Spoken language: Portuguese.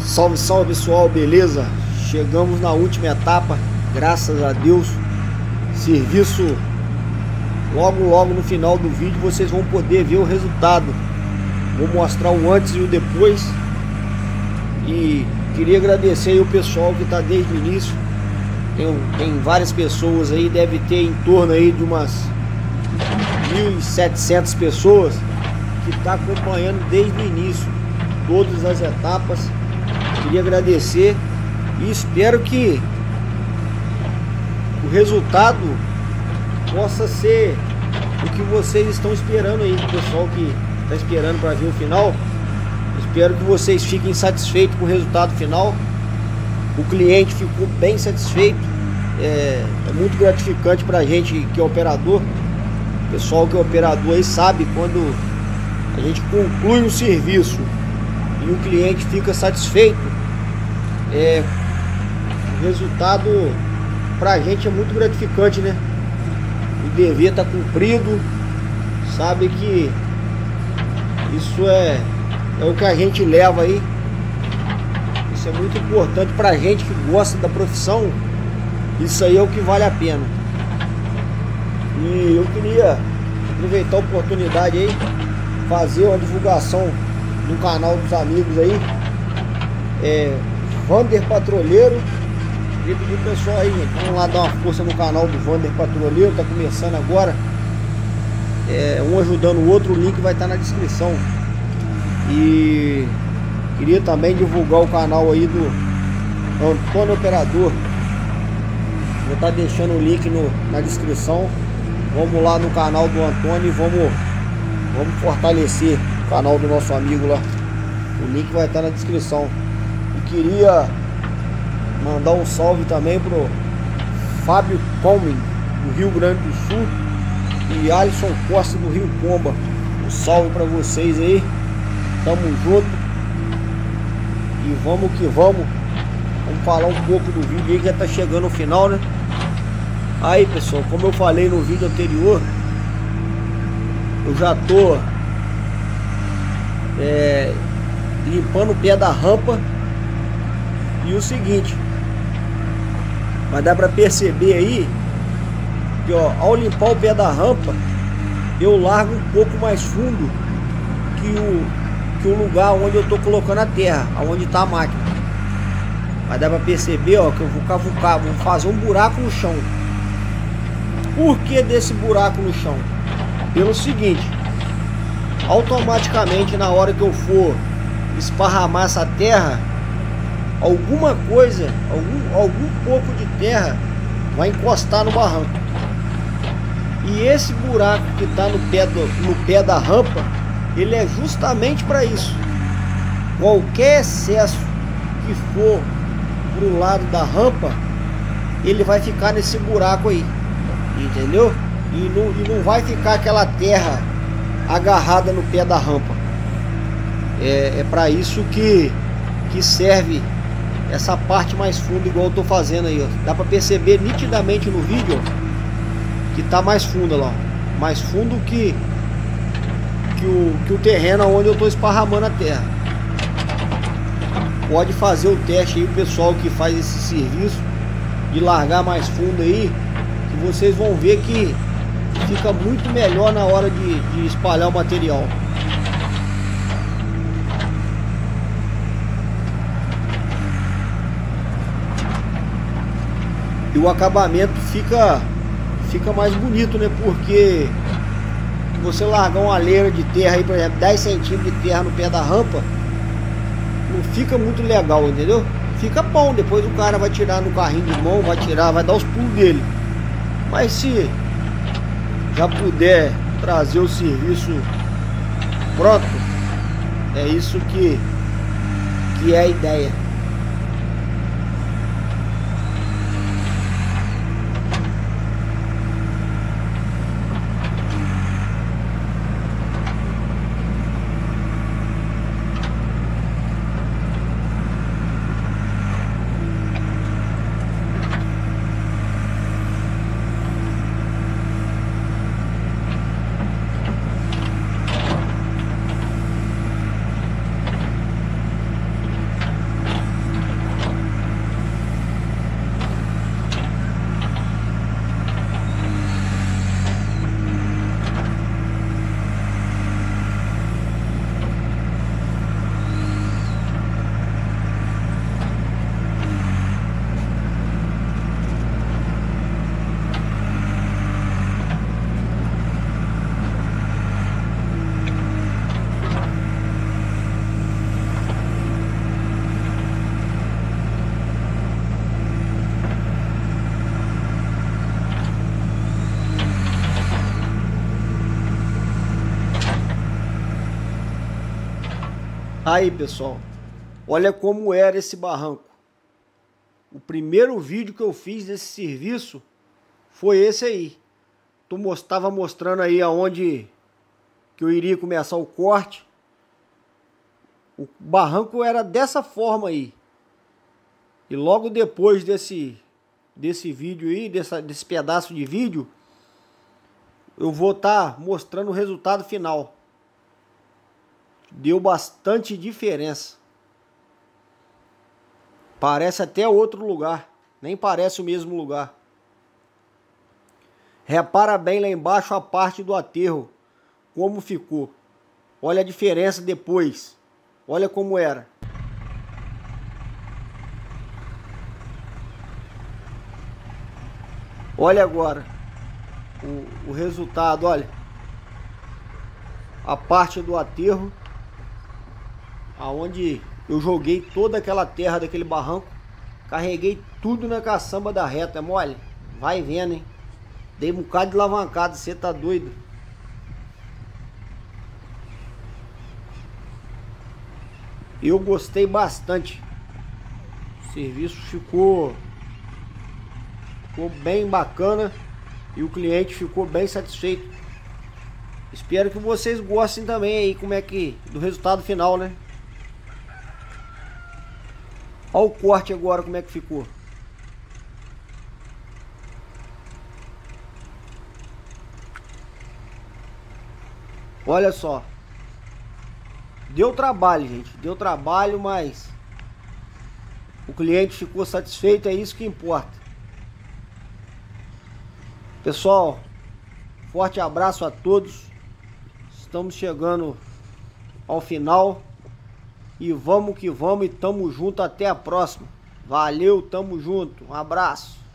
Salve, salve pessoal, beleza? Chegamos na última etapa, graças a Deus. Serviço logo no final do vídeo vocês vão poder ver o resultado. Vou mostrar o antes e o depois. E queria agradecer aí o pessoal que está desde o início. Tem várias pessoas aí, deve ter em torno aí de umas 1.700 pessoas que está acompanhando desde o início todas as etapas. Queria agradecer e espero que o resultado possa ser o que vocês estão esperando aí, o pessoal que está esperando para ver o final. Espero que vocês fiquem satisfeitos com o resultado final. O cliente ficou bem satisfeito. É muito gratificante para a gente que é operador. O pessoal que é operador aí sabe quando a gente conclui um serviço e o cliente fica satisfeito. O resultado para a gente é muito gratificante, né? O dever está cumprido. Sabe que isso é o que a gente leva aí. Isso é muito importante para a gente que gosta da profissão. Isso aí é o que vale a pena. E eu queria aproveitar a oportunidade aí, fazer uma divulgação no canal dos amigos aí, Vander Patrulheiro. Queria pedir pro pessoal aí, gente, vamos lá dar uma força no canal do Vander Patrulheiro, tá começando agora. Um ajudando o outro, o link vai estar na descrição. E queria também divulgar o canal aí do Antônio Operador. Vou estar deixando o link na descrição. Vamos lá no canal do Antônio e vamos fortalecer o canal do nosso amigo lá. O link vai estar na descrição. E queria mandar um salve também pro Fábio Coming, do Rio Grande do Sul, e Alisson Costa, do Rio Pomba. Um salve para vocês aí. Tamo junto. E vamos que vamos. Vamos falar um pouco do vídeo aí que já tá chegando no final, né? Aí pessoal, como eu falei no vídeo anterior, eu já tô limpando o pé da rampa. E o seguinte, mas dá pra perceber aí que, ó, ao limpar o pé da rampa, eu largo um pouco mais fundo que o lugar onde eu tô colocando a terra, aonde tá a máquina. Mas dá pra perceber, ó, que eu vou cavucar, vou fazer um buraco no chão. Por que desse buraco no chão? Pelo seguinte, automaticamente na hora que eu for esparramar essa terra, alguma coisa, algum pouco de terra vai encostar no barranco. E esse buraco que está no pé da rampa, ele é justamente para isso. Qualquer excesso que for pro lado da rampa, ele vai ficar nesse buraco aí, entendeu? E não vai ficar aquela terra agarrada no pé da rampa. É para isso que serve essa parte mais funda, igual eu tô fazendo aí, ó. Dá para perceber nitidamente no vídeo, ó, que tá mais funda lá, ó. Mais fundo que o terreno onde eu tô esparramando a terra. Pode fazer o teste aí, o pessoal que faz esse serviço de largar mais fundo aí, que vocês vão ver que fica muito melhor na hora de espalhar o material. E o acabamento fica mais bonito, né? Porque você largar uma leira de terra aí, por exemplo, 10 centímetros de terra no pé da rampa, não fica muito legal, entendeu? Fica bom, depois o cara vai tirar no carrinho de mão, vai dar os pulos dele. Mas se já puder trazer o serviço pronto, é isso que é a ideia. Aí, pessoal, olha como era esse barranco. O primeiro vídeo que eu fiz desse serviço foi esse aí. Estava mostrando aí aonde que eu iria começar o corte. O barranco era dessa forma aí. E logo depois desse vídeo aí, desse pedaço de vídeo, eu vou estar mostrando o resultado final. Deu bastante diferença. Parece até outro lugar. Nem parece o mesmo lugar. Repara bem lá embaixo a parte do aterro. Como ficou. Olha a diferença depois. Olha como era. Olha agora o resultado, olha. A parte do aterro, aonde eu joguei toda aquela terra daquele barranco, carreguei tudo na caçamba da reta, mole. Vai vendo, hein? Dei um bocado de alavancada, você tá doido? Eu gostei bastante. O serviço ficou bem bacana e o cliente ficou bem satisfeito. Espero que vocês gostem também aí como é que do resultado final, né? Olha o corte agora como é que ficou. Olha só. Deu trabalho, gente. Deu trabalho, mas o cliente ficou satisfeito, é isso que importa. Pessoal, forte abraço a todos. Estamos chegando ao final. E vamos que vamos e tamo junto até a próxima. Valeu, tamo junto. Um abraço.